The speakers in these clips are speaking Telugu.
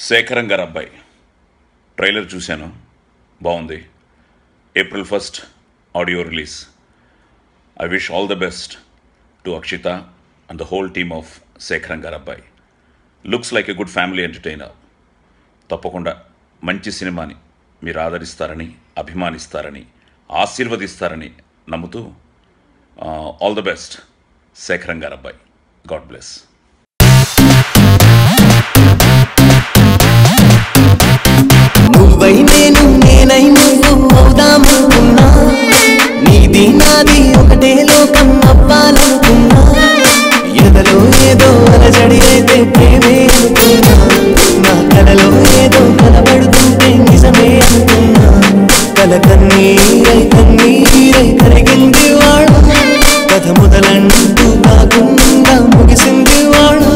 శేఖరం గారి అబ్బాయి ట్రైలర్ చూశాను, బాగుంది. April 1st audio release. I wish all the best to Akshatha and the whole team of Shekaram Gari Abbayi. Looks like a good family entertainer. తప్పకుండా మంచి సినిమాని మీరు ఆదరిస్తారని, అభిమానిస్తారని, ఆశీర్వదిస్తారని నమ్ముతూ ఆల్ ద బెస్ట్ శేఖరం గారి అబ్బాయి. God bless. నువ్వై నేను నేనై నువ్వు అవుదామనుకున్నా, నీది నాది ఒకటే లోకం అవ్వాలనుకున్నా, ఎదలో ఏదో అలజడి అయితే ప్రేమే అనుకున్నా, నా కలలో ఏదో కనబడుతుంటే నిజమే అనుకున్నా, కల కన్నీరై కన్నీరై కరిగింది వాడు, కథ మొదలంటూ కాకుండా ముగిసింది వాడు.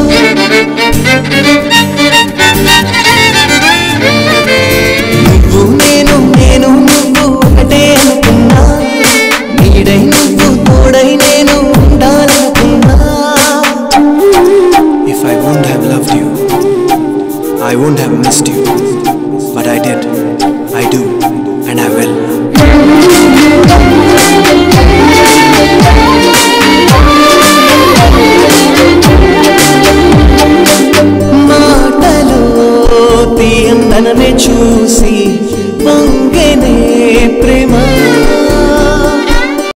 నువ్వు నేను నేను నువ్వు ఒకటే అనుకున్నా, నీడై నువ్వు తోడై నేను ఉండాలనుకున్నా. If I wouldn't have loved you, I wouldn't have missed you.